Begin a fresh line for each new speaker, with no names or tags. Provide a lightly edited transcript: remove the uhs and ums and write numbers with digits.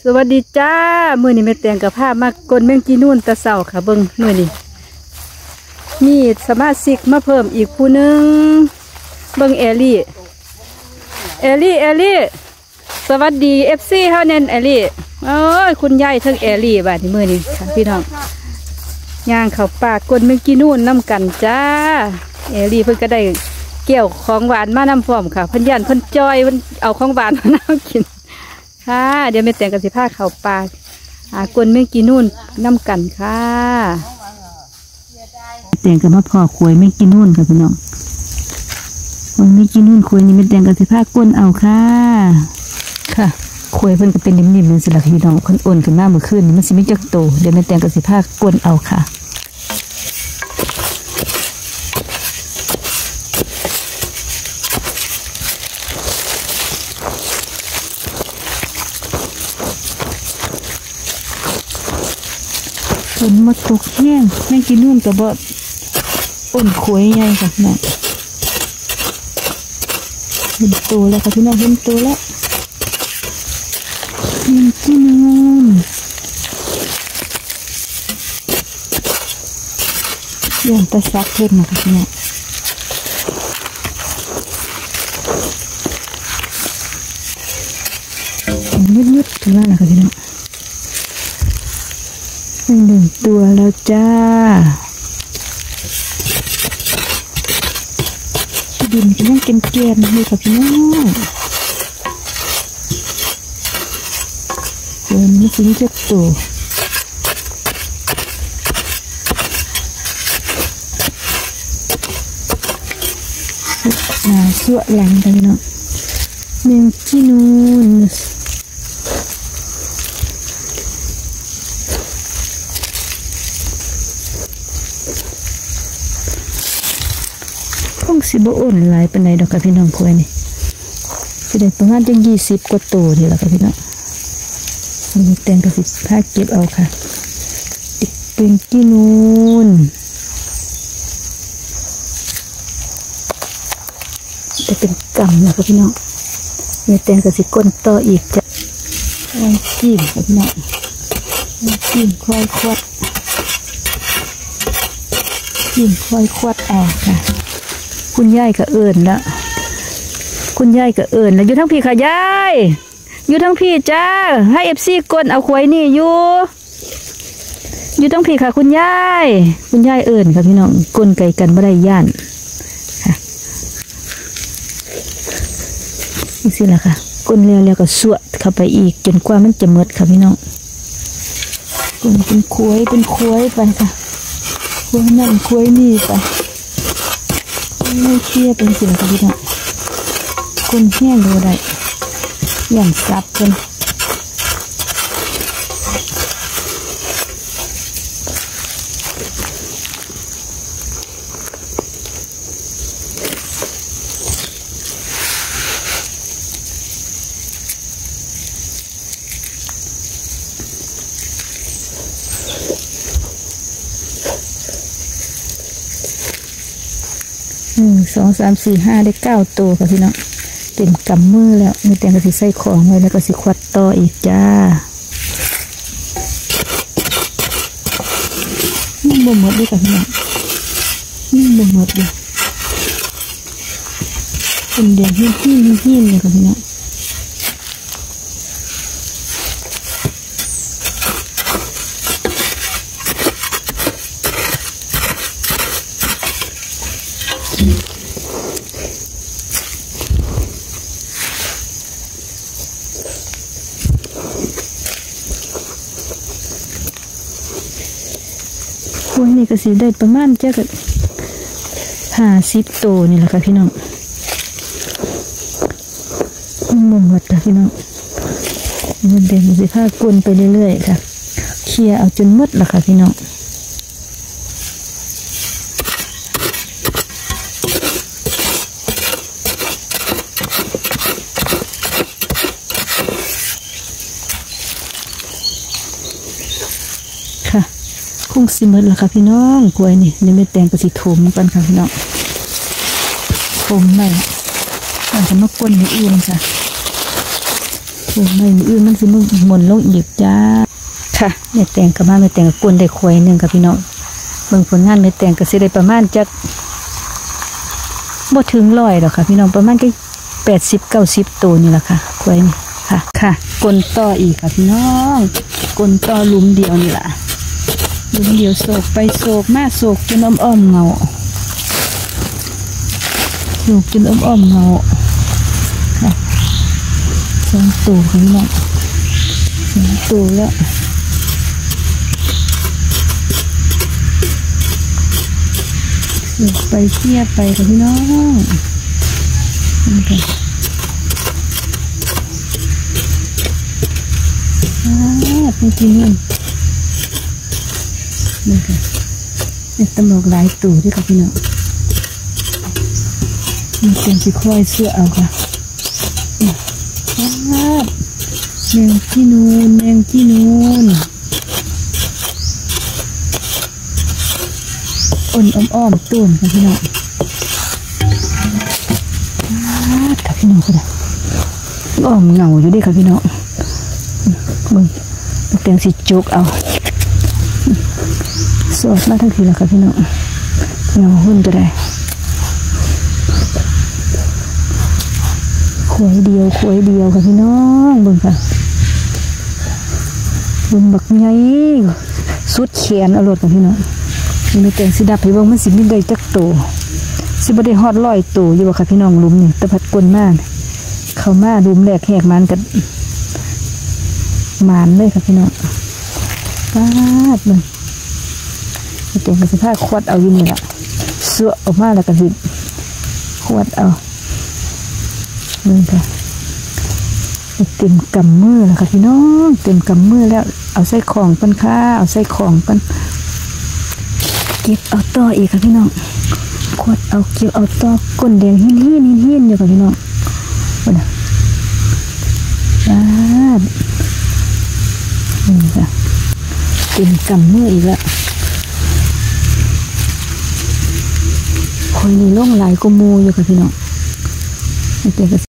สวัสดีจ้ามื้อนี้แม่แตงกับผ้ามากลแมงจีนูนตะเสาค่ะเบิ่งมื้อนี้มีสมาชิกมาเพิ่มอีกผู้หนึ่งเบิ่งเอลี่สวัสดีFCเฮาเน้นเอลี่โอ้ยคุณยายทั้งเอลี่บาดนี้มื้อนี้ค่ะพี่น้องย่างเข้าป่ากลแมงจีนูนน้ำกันจ้าเอลี่เพิ่นก็ได้เกี่ยวของหวานมานำพร้อมค่ะเพิ่นย่านเพิ่นจอยเพิ่นเอาของหวานมานั่งกินค่ะเดี๋ยวแม่แตงกับสิผ้าเข่าปลากวนแมงกีนูนน้ำกันค่ะแตงกับมะพร้าวขวยแมงกีนูนค่ะพี่น้องวันแมงกีนูนขวยนี่แม่แตงกับสิผ้ากวนเอาค่ะขวยเพิ่นก็เป็นนิ่มๆเลยสิล่ะพี่น้องเพิ่นอ่อนขึ้นมาเมื่อคืนนี่มันสิไม่จักโตเดี๋ยวแม่แตงกับสิผ้ากวนเอาค่ะฝนมาตกแห้งแม่กินนู่นกับบ่อ่อนขวยใหญ่ค่ะแม่เห็นโตแล้วค่ะพี่น้องเห็นโตแล้วแม่กินนู่นย่างตะซักเพิ่มนะคะพี่น้องยืดๆถึงแล้วนะคะพี่น้องหนึ่งตัวแล้วจ้าดินก็ยังเกลียนๆเลยค่ะพี่น้องเดี๋ยวนี้สิจะโตสวะหลังค่ะพี่น้องแมงจีนูนสิบอ่อนหลายเป็นไรดอกค่ะพี่น้องควยนี่สิได้ประมาณจัง20 กว่าตัวนี่แหละค่ะพี่น้องมีแตงกระสิบผ้าเก็บเอาค่ะติดเป็นกินูนจะเป็นกำนะคะพี่น้องมีแตงกระสิบก้นต่ออีกจะจิ้มค่ะพี่น้องจิ้มค่อยควัดจิ้มค่อยควัดออกค่ะคุณยายก็เอิญแล้วอยู่ทั้งพี่ค่ะยายอยู่ทั้งพี่จ้าให้FCกดเอาควายนี่อยู่ทั้งพี่ค่ะคุณยายเอิญค่ะพี่น้องกลไก่กันไม่ได้ย่านค่ะนี่สิล่ะค่ะกลแล้วก็สวดเข้าไปอีกจนกว่ามันจะหมดค่ะพี่น้องกลเป็นควายไปค่ะควายนั่นควายนี่ไปไม่เชี่ยเป็นสิ่งที่ดีคนแห้งดูได้อย่างซับกัน2 3 4 5ได้9 ตัวค่ะพี่น้องเต็มกำมือแล้วมีแต่กระสิใส่ของไว้แล้วก็สิควัดต่ออีกจ้านี่บ่หมดด้วยค่ะพี่น้องนี่บ่หมดเลยเป็นเดือนหิ้นเลยค่ะพี่น้องควายนี่ก็สิได้ประมาณจะกับ50 ตัวนี่แหละค่ะพี่น้องมุมหมดค่ะพี่น้องมันเดินสิผ้ากลนไปเรื่อยๆค่ะเคลียเอาจนหมดละค่ะพี่น้องคงสิหมดแล้วค่ะพี่น้องกล้วยนี่ยังไม่แต่งกระสีถมกันค่ะพี่น้องถมไม่อาจจะมากวนในอื่นจ้ะโอ้ไม่อื่นมันสิหมุนลงอีกจ้าค่ะแม่แตงกับมาแม่แตงกับกวนได้ควายหนึ่งกับพี่น้องเบิ่งผลงานแม่แตงก็สิได้ประมาณจักบ่ถึง100ดอกค่ะพี่น้องประมาณก็80-90ตัวนี่แหละค่ะควายนี่ค่ะกลต่ออีกค่ะพี่น้องกลต่อลุมเดียวนี่แหละลุมเดียวโศกไปโศกมาโศกจนอ้อมเงาโศกจนอ้อมเงาค่ะ2 ตัวค่ะพี่น้อง2 ตัวแล้วโศกไปเทียบไปค่ะพี่น้องนี่ค่ะเป็นจริงนี่ค่ะเป็นตำรวจหลายตัวด้วยค่ะพี่น้องมีเป็นสีค่อยเสื้อเอาค่ะแมงที่นูนอ้อมต้นค่ะพี่น้องค่ะพี่น้องค่ะอ้อมเงาอยู่ด้วยค่ะพี่น้องมึงเตียงสิจุกเอาสดมาทั้งทีแล้วค่ะพี่น้องเงาหุ่นก็ได้ขวยเดียวค่ะพี่น้องเบิ่งค่ะบุญบักไงสุดแขนเอารถค่ะพี่น้องมีเตียงสิดับให้เบิ่งมันสิมีได้จักโตสิบ่ได้ฮอด100โตอยู่บ่ค่ะพี่น้องลุมนี่ตะพัดกลมากเข้ามาลุมแรกแหกมันกันมานเลยค่ะพี่น้องปาดมันเต็มกระสิผ้าควัดเอาอยู่นี่แหละเสื้อออกมาแล้วก็สิควัดเอานี่ค่ะเต็มกำมือแล้วค่ะพี่น้องเต็มกำมือแล้วเอาใส่ของปันค่าเอาใส่ของปันเก็บเอาต่ออีกค่ะพี่น้องควัดเอาเก็บเอาต่อก้นแดงหินอยู่ค่ะพี่น้องนะปาดนี่ค่ะเต็มกำมืออีกแล้วคอยนี่ล่องลายก็มูอยู่ค่ะพี่น้อง